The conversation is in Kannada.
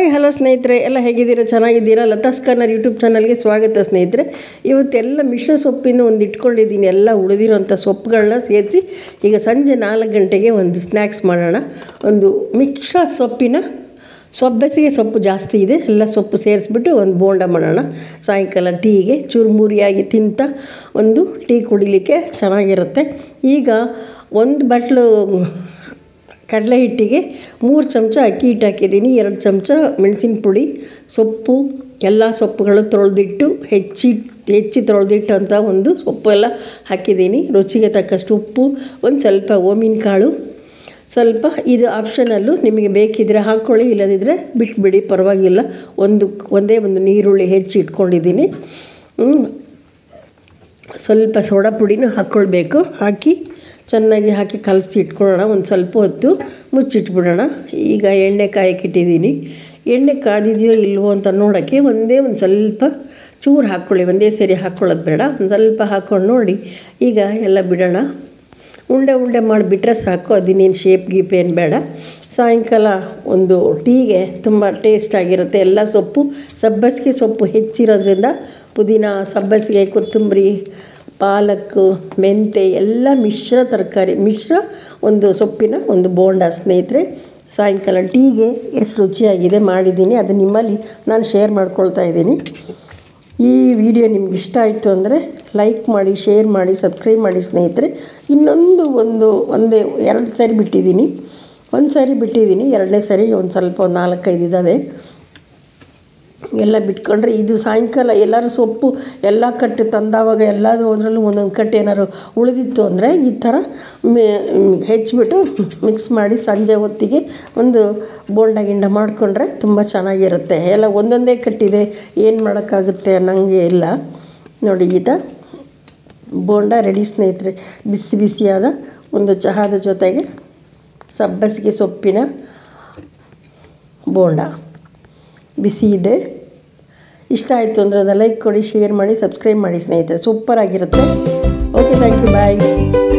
ಹಾಯ್ ಹಲೋ ಸ್ನೇಹಿತರೆ, ಎಲ್ಲ ಹೇಗಿದ್ದೀರಾ? ಚೆನ್ನಾಗಿದ್ದೀರಾ? ಲತಾಸ್ ಕಾರ್ನರ್ ಯೂಟ್ಯೂಬ್ ಚಾನಲ್ಗೆ ಸ್ವಾಗತ ಸ್ನೇಹಿತರೆ. ಇವತ್ತೆಲ್ಲ ಮಿಶ್ರ ಸೊಪ್ಪಿನ ಒಂದು ಇಟ್ಕೊಂಡಿದ್ದೀನಿ. ಎಲ್ಲ ಉಳಿದಿರೋಂಥ ಸೊಪ್ಪುಗಳನ್ನ ಸೇರಿಸಿ ಈಗ ಸಂಜೆ 4 ಗಂಟೆಗೆ ಒಂದು ಸ್ನ್ಯಾಕ್ಸ್ ಮಾಡೋಣ. ಒಂದು ಮಿಶ್ರ ಸೊಪ್ಪಿನ ಸೊಪ್ಪೆಸಿಗೆ ಸೊಪ್ಪು ಜಾಸ್ತಿ ಇದೆ, ಎಲ್ಲ ಸೊಪ್ಪು ಸೇರಿಸ್ಬಿಟ್ಟು ಒಂದು ಬೋಂಡ ಮಾಡೋಣ. ಸಾಯಂಕಾಲ ಟೀಗೆ ಚುರುಮುರಿಯಾಗಿ ತಿಂತ ಒಂದು ಟೀ ಕುಡಿಲಿಕ್ಕೆ ಚೆನ್ನಾಗಿರುತ್ತೆ. ಈಗ 1 ಬಟ್ಲು ಕಡಲೆ ಹಿಟ್ಟಿಗೆ 3 ಚಮಚ ಅಕ್ಕಿ ಹಿಟ್ಟು ಹಾಕಿದ್ದೀನಿ, 2 ಚಮಚ ಮೆಣಸಿನ ಪುಡಿ, ಸೊಪ್ಪು, ಎಲ್ಲ ಸೊಪ್ಪುಗಳು ತೊಳೆದಿಟ್ಟು ಹೆಚ್ಚಿ ತೊಳೆದಿಟ್ಟು ಅಂತ ಒಂದು ಸೊಪ್ಪು ಎಲ್ಲ ಹಾಕಿದ್ದೀನಿ. ರುಚಿಗೆ ತಕ್ಕಷ್ಟು ಉಪ್ಪು, ಒಂದು ಸ್ವಲ್ಪ ಓಮಿನ ಕಾಳು, ಸ್ವಲ್ಪ ಇದು ಆಪ್ಷನಲ್ಲು, ನಿಮಗೆ ಬೇಕಿದ್ದರೆ ಹಾಕ್ಕೊಳ್ಳಿ, ಇಲ್ಲದಿದ್ದರೆ ಬಿಟ್ಬಿಡಿ, ಪರವಾಗಿಲ್ಲ. ಒಂದೇ ಒಂದು ಈರುಳ್ಳಿ ಹೆಚ್ಚಿ ಇಟ್ಕೊಂಡಿದ್ದೀನಿ. ಸ್ವಲ್ಪ ಸೋಡಾ ಪುಡಿನೂ ಹಾಕ್ಕೊಳ್ಬೇಕು. ಚೆನ್ನಾಗಿ ಹಾಕಿ ಕಲಸಿ ಇಟ್ಕೊಳ್ಳೋಣ. ಒಂದು ಸ್ವಲ್ಪ ಹೊತ್ತು ಮುಚ್ಚಿಟ್ಬಿಡೋಣ. ಈಗ ಎಣ್ಣೆ ಕಾಯಕ್ಕಿಟ್ಟಿದ್ದೀನಿ. ಎಣ್ಣೆ ಕಾದಿದೆಯೋ ಇಲ್ವೋ ಅಂತ ನೋಡೋಕ್ಕೆ ಒಂದು ಸ್ವಲ್ಪ ಚೂರು ಹಾಕ್ಕೊಳ್ಳಿ, ಒಂದೇ ಸೇರಿ ಹಾಕ್ಕೊಳ್ಳೋದು ಬೇಡ, ಒಂದು ಸ್ವಲ್ಪ ಹಾಕ್ಕೊಂಡು ನೋಡಿ. ಈಗ ಎಲ್ಲ ಬಿಡೋಣ. ಉಂಡೆ ಮಾಡಿಬಿಟ್ರೆ ಸಾಕು, ಅದಿನ್ನೇನು ಶೇಪ್ ಗೀಪ್ ಏನು ಬೇಡ. ಸಾಯಂಕಾಲ ಒಂದು ಟೀಗೆ ತುಂಬ ಟೇಸ್ಟಾಗಿರುತ್ತೆ. ಎಲ್ಲ ಸೊಪ್ಪು, ಸಬ್ಬಸಿಗೆ ಸೊಪ್ಪು ಹೆಚ್ಚಿರೋದ್ರಿಂದ ಪುದೀನ, ಸಬ್ಬಸಿಗೆ, ಕೊತ್ತಂಬರಿ, ಪಾಲಕ್ಕು, ಮೆಂತೆ ಎಲ್ಲ ಮಿಶ್ರ ತರಕಾರಿ, ಮಿಶ್ರ ಒಂದು ಸೊಪ್ಪಿನ ಒಂದು ಬೋಂಡ ಸ್ನೇಹಿತರೆ. ಸಾಯಂಕಾಲ ಟೀಗೆ ಎಷ್ಟು ರುಚಿಯಾಗಿದೆ ಮಾಡಿದ್ದೀನಿ, ಅದು ನಿಮ್ಮಲ್ಲಿ ನಾನು ಶೇರ್ ಮಾಡ್ಕೊಳ್ತಾ ಇದ್ದೀನಿ. ಈ ವಿಡಿಯೋ ನಿಮ್ಗೆ ಇಷ್ಟ ಆಯಿತು ಅಂದರೆ ಲೈಕ್ ಮಾಡಿ, ಶೇರ್ ಮಾಡಿ, ಸಬ್ಸ್ಕ್ರೈಬ್ ಮಾಡಿ ಸ್ನೇಹಿತರೆ. ಇನ್ನೊಂದು 2 ಸಾರಿ ಬಿಟ್ಟಿದ್ದೀನಿ. 1 ಸಾರಿ ಬಿಟ್ಟಿದ್ದೀನಿ, 2ನೇ ಸಾರಿ ಒಂದು ಸ್ವಲ್ಪ 4-5 ಇದ್ದಾವೆ. ಎಲ್ಲ ಬಿಟ್ಕೊಂಡ್ರೆ ಇದು ಸಾಯಂಕಾಲ ಎಲ್ಲರೂ ಸೊಪ್ಪು ಎಲ್ಲ ಕಟ್ಟು ತಂದಾವಾಗ ಎಲ್ಲದೂ ಅದರಲ್ಲೂ ಒಂದೊಂದು ಕಟ್ಟು ಏನಾದ್ರು ಉಳಿದಿತ್ತು ಅಂದರೆ ಈ ಥರ ಹೆಚ್ಚಿಬಿಟ್ಟು ಮಿಕ್ಸ್ ಮಾಡಿ ಸಂಜೆ ಹೊತ್ತಿಗೆ ಒಂದು ಬೋಂಡ ಮಾಡಿಕೊಂಡ್ರೆ ತುಂಬ ಚೆನ್ನಾಗಿರುತ್ತೆ. ಎಲ್ಲ ಒಂದೊಂದೇ ಕಟ್ಟಿದೆ, ಏನು ಮಾಡೋಕ್ಕಾಗುತ್ತೆ ಅನ್ನಂಗೆ ಇಲ್ಲ. ನೋಡಿ, ಬೋಂಡ ರೆಡಿ ಸ್ನೇಹಿತರೆ. ಬಿಸಿಯಾದ ಒಂದು ಚಹಾದ ಜೊತೆಗೆ ಸಬ್ಬಸಿಗೆ ಸೊಪ್ಪಿನ ಬೋಂಡ ಬಿಸಿ ಇದೆ. ಇಷ್ಟ ಆಯಿತು ಅಂದರೆ ಅದನ್ನು ಲೈಕ್ ಕೊಡಿ, ಶೇರ್ ಮಾಡಿ, ಸಬ್ಸ್ಕ್ರೈಬ್ ಮಾಡಿ ಸ್ನೇಹಿತರೆ. ಸೂಪರಾಗಿರುತ್ತೆ. Okay, thank you, bye.